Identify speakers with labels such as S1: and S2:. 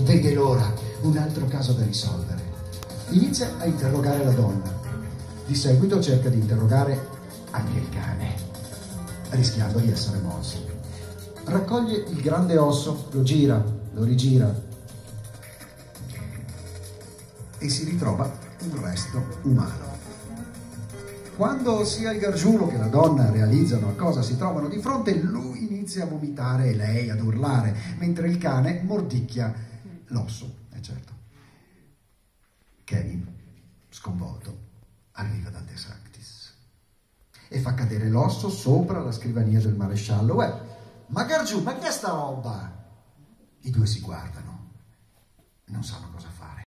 S1: vede l'ora, un altro caso da risolvere. Inizia a interrogare la donna. Di seguito cerca di interrogare anche il cane, rischiando di essere morso. Raccoglie il grande osso, lo gira, lo rigira e si ritrova un resto umano. Quando sia il gargiulo che la donna realizzano a cosa si trovano di fronte, lui inizia a vomitare e lei ad urlare, mentre il cane mordicchia l'osso, certo. Kevin, sconvolto, arriva da De Sanctis e fa cadere l'osso sopra la scrivania del maresciallo. Ma Gargiù, ma che è sta roba? I due si guardano, non sanno cosa